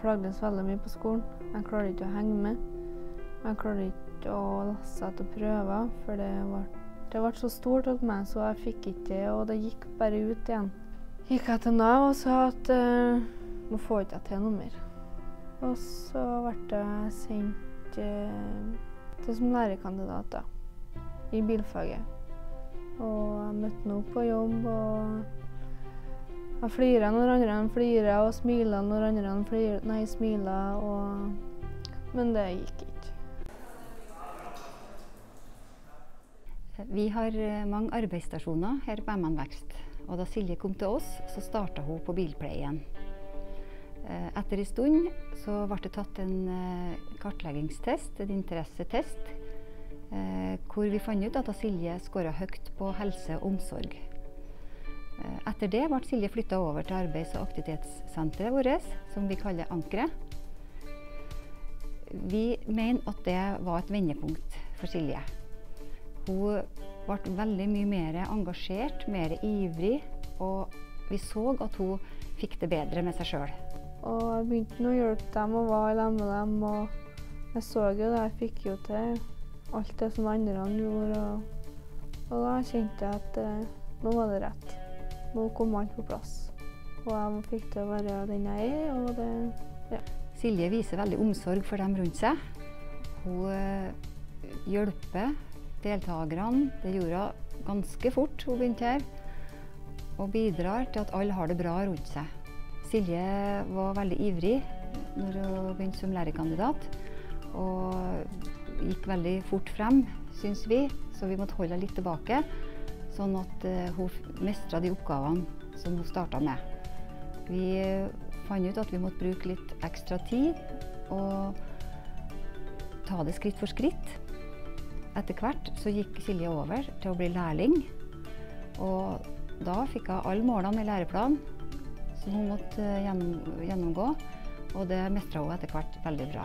plagdes veldig mye på skolen. Jeg klarte ikke å henge med. Jeg klarte ikke å lese etter prøver, for det ble så stort hos meg, så jeg fikk ikke det, og det gikk bare ut igjen. Gikk jeg til Nav og sa at nå får ikke jeg til noe mer. Og så ble jeg sendt til som lærekandidat da, i bilfaget. Og jeg møtte henne opp på jobb, og jeg flirer når andre flirer, og smiler når andre smiler, men det gikk ikke. Vi har mange arbeidsstasjoner her på MN Vekst, og da Silje kom til oss, så startet hun på bilpleien. Etter en stund så ble det tatt en kartleggingstest, en interessetest, hvor vi fant ut at Silje skåret høyt på helse og omsorg. Etter det ble Silje flyttet over til arbeids- og aktivitetssenteret vårt, som vi kaller Ankeret. Vi mener at det var et vendepunkt for Silje. Hun ble veldig mye mer engasjert, mer ivrig, og vi så at hun fikk det bedre med seg selv. Og jeg begynte å hjelpe dem og være sammen med dem, og jeg så jo det, jeg fikk jo til alt det som andre gjorde, og da kjente jeg at nå var det rett. Nå kom alt på plass, og jeg fikk til å være den jeg er, og det, ja. Silje viser veldig omsorg for dem rundt seg. Hun hjelper deltakerne, det gjorde hun ganske fort hun begynte her, og bidrar til at alle har det bra rundt seg. Silje var veldig ivrig når hun begynte som lærekandidat, og gikk veldig fort frem, synes vi, så vi måtte holde henne litt tilbake, sånn at hun mestret de oppgavene som hun startet med. Vi fant ut at vi måtte bruke litt ekstra tid og ta det skritt for skritt. Etter hvert så gikk Silje over til å bli lærling, og da fikk hun alle målene i læreplanen som hun måtte gjennomgå, og det mestret hun etter hvert veldig bra.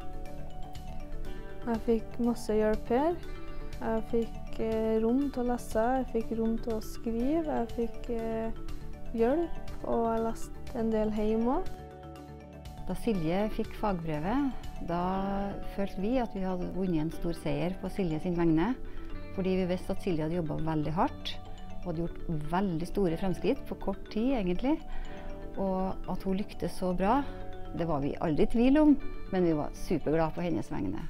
Jeg fikk masse hjelp her. Jeg fikk rom til å lese, jeg fikk rom til å skrive, jeg fikk hjelp, og jeg leste en del hjemme også. Da Silje fikk fagbrevet, da følte vi at vi hadde vunnet en stor seier på Silje sin vegne, fordi vi visste at Silje hadde jobbet veldig hardt, og hadde gjort veldig store fremskritt på kort tid egentlig, og at hun lyktes så bra, det var vi aldri i tvil om, men vi var superglade på hennes vegne.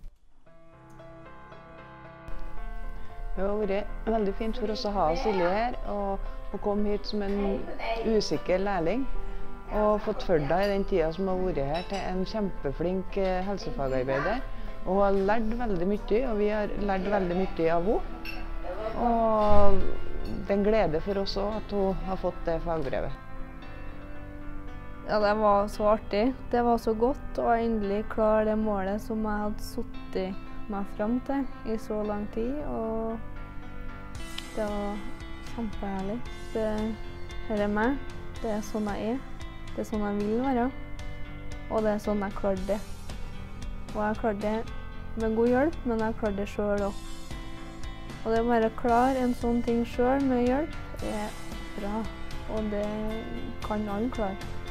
Det har vært veldig fint for oss å ha Silje her, og komme hit som en usikker lærling. Og fått følge deg i den tiden som har vært her til en kjempeflink helsefagarbeider. Og hun har lært veldig mye, og vi har lært veldig mye av henne. Og det er en glede for oss også at hun har fått det fagbrevet. Ja, det var så artig. Det var så godt å endelig klare det målet som jeg hadde suttet meg frem til i så lang tid, og det var kjempeherlig. Her er meg, det er sånn jeg er, det er sånn jeg vil være, og det er sånn jeg klarte det. Og jeg klarte det med god hjelp, men jeg klarte det selv også. Og det å bare klare en sånn ting selv med hjelp er bra, og det kan alle klare.